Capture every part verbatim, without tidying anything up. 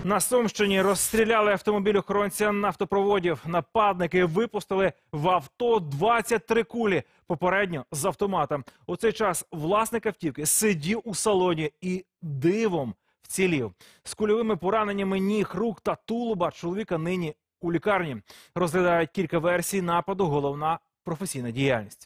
На Сумщині розстріляли автомобіль охоронця нафтопроводів. Нападники випустили в авто двадцять три кулі, попередньо з автомата. У цей час власник автівки сидів у салоні і дивом вцілів. З кульовими пораненнями ніг, рук та тулуба чоловіка нині у лікарні. Розглядають кілька версій нападу, головна професійна діяльність.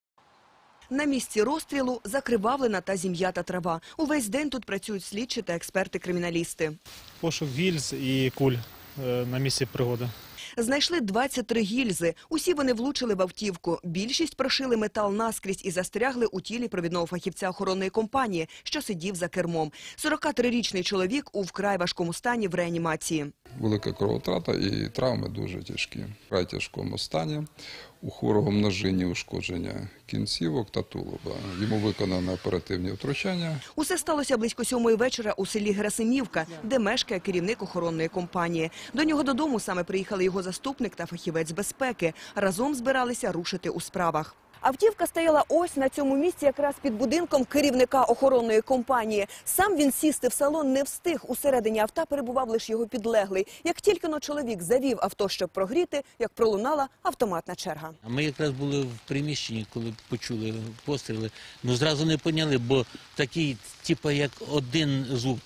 На місці розстрілу закривавлена та зім'ята трава. Увесь день тут працюють слідчі та експерти-криміналісти. Пошук гільз і куль на місці пригоди. Знайшли двадцять три гільзи. Усі вони влучили в автівку. Більшість прошили метал наскрізь і застрягли у тілі провідного фахівця охоронної компанії, що сидів за кермом. сорокатрирічний чоловік у вкрай важкому стані в реанімації. Велика кровотрата і травми дуже тяжкі. В вкрай тяжкому стані. У хворого множинні ушкодження кінцівок та тулуба. Йому виконано оперативні втручання. Усе сталося близько сьомої вечора у селі Герасимівка, де мешкає керівник охоронної компанії. До нього додому саме приїхали його заступник та фахівець безпеки. Разом збиралися рушити у справах. Автівка стояла ось на цьому місці, якраз під будинком керівника охоронної компанії. Сам він сісти в салон не встиг. Усередині авто перебував лише його підлеглий. Як тільки-но чоловік завів авто, щоб прогріти, як пролунала автоматна черга. Ми якраз були в приміщенні, коли почули постріли. Ну, зразу не поняли, бо такий, типу, як один звук.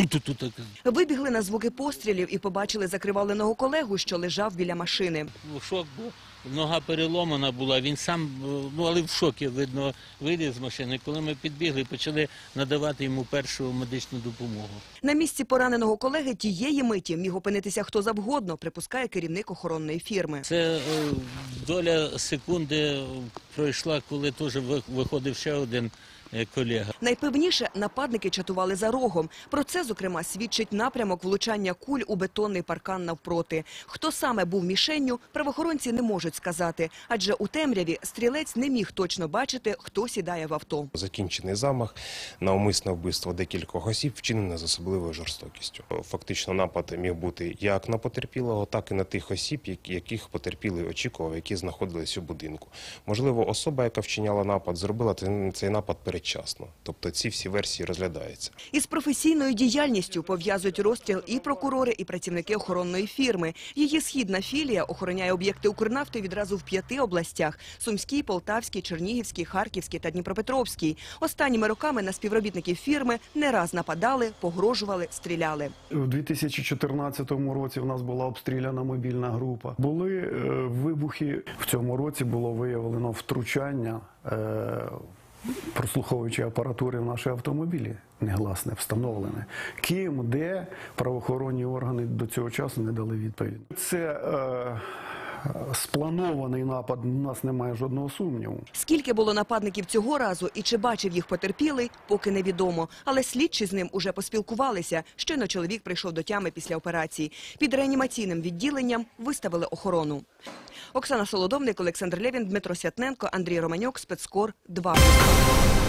Вибігли на звуки пострілів і побачили закривавленого колегу, що лежав біля машини. Шок був. Нога переломана була, він сам, ну, але в шокі, видно, виліз з машини. Коли ми підбігли, почали надавати йому першу медичну допомогу. На місці пораненого колеги тієї миті міг опинитися хто завгодно, припускає керівник охоронної фірми. Це е, доля секунди пройшла, коли теж виходив ще один колега. Найпевніше, нападники чатували за рогом. Про це, зокрема, свідчить напрямок влучання куль у бетонний паркан навпроти. Хто саме був мішенню, правоохоронці не можуть сказати. Адже у темряві стрілець не міг точно бачити, хто сідає в авто. Закінчений замах на умисне вбивство декількох осіб, вчинене з особливою жорстокістю. Фактично напад міг бути як на потерпілого, так і на тих осіб, яких потерпілий очікував, які знаходились у будинку. Можливо, особа, яка вчиняла напад, зробила цей напад перед Часно. Тобто ці всі версії розглядаються. Із професійною діяльністю пов'язують розстріл і прокурори, і працівники охоронної фірми. Її східна філія охороняє об'єкти Укрнафти відразу в п'яти областях – Сумській, Полтавській, Чернігівській, Харківській та Дніпропетровській. Останніми роками на співробітників фірми не раз нападали, погрожували, стріляли. У дві тисячі чотирнадцятому році в нас була обстріляна мобільна група. Були е, вибухи. В цьому році було виявлено втручання е, прослуховуючої апаратури в наші автомобілі, негласне, встановлене. Ким, де, правоохоронні органи до цього часу не дали відповідь. Це е, спланований напад, у нас немає жодного сумніву. Скільки було нападників цього разу і чи бачив їх потерпілий, поки невідомо. Але слідчі з ним уже поспілкувалися. Щойно чоловік прийшов до тями після операції. Під реанімаційним відділенням виставили охорону. Оксана Солодовник, Олександр Левін, Дмитро Святненко, Андрій Романюк, Спецкор два.